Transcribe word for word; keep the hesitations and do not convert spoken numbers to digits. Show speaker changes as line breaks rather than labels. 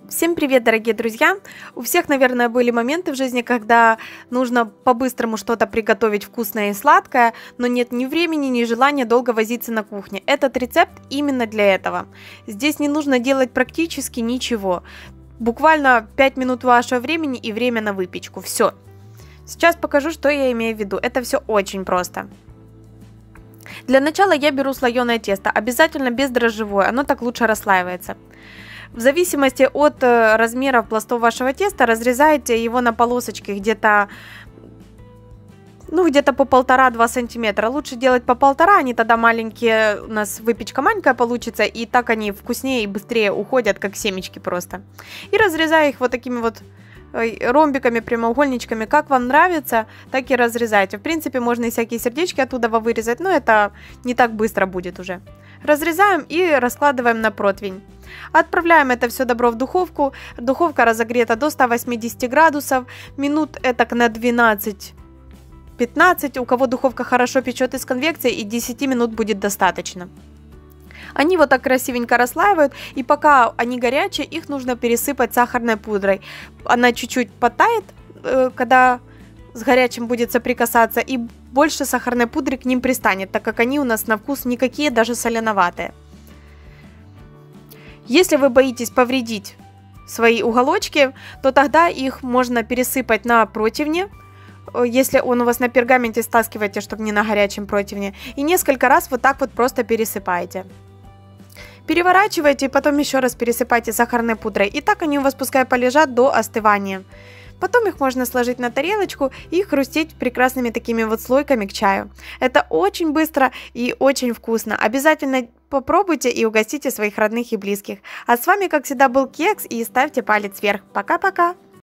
Всем привет, дорогие друзья! У всех, наверное, были моменты в жизни, когда нужно по-быстрому что-то приготовить вкусное и сладкое, но нет ни времени, ни желания долго возиться на кухне. Этот рецепт именно для этого. Здесь не нужно делать практически ничего. Буквально пять минут вашего времени и время на выпечку. Все. Сейчас покажу, что я имею в виду. Это все очень просто. Для начала я беру слоеное тесто, обязательно бездрожжевое, оно так лучше расслаивается. В зависимости от размеров пластов вашего теста разрезайте его на полосочки где-то ну, где-то по полтора-два сантиметра. Лучше делать по полтора, они тогда маленькие, у нас выпечка маленькая получится, и так они вкуснее и быстрее уходят, как семечки просто. И разрезаю их вот такими вот ромбиками, прямоугольничками, как вам нравится, так и разрезайте. В принципе, можно и всякие сердечки оттуда вырезать, но это не так быстро будет уже. Разрезаем и раскладываем на противень. Отправляем это все добро в духовку. Духовка разогрета до ста восьмидесяти градусов. Минут этак на двенадцать-пятнадцать. У кого духовка хорошо печет из конвекции, и десяти минут будет достаточно. Они вот так красивенько расслаивают, и пока они горячие, их нужно пересыпать сахарной пудрой. Она чуть-чуть подтает, когда с горячим будет соприкасаться, и больше сахарной пудры к ним пристанет, так как они у нас на вкус никакие, даже соленоватые. Если вы боитесь повредить свои уголочки, то тогда их можно пересыпать на противне. Если он у вас на пергаменте, стаскивайте, чтобы не на горячем противне. И несколько раз вот так вот просто пересыпайте. Переворачивайте и потом еще раз пересыпайте сахарной пудрой. И так они у вас пускай полежат до остывания. Потом их можно сложить на тарелочку и хрустеть прекрасными такими вот слойками к чаю. Это очень быстро и очень вкусно. Обязательно попробуйте и угостите своих родных и близких. А с вами, как всегда, был Кекс, и ставьте палец вверх. Пока-пока!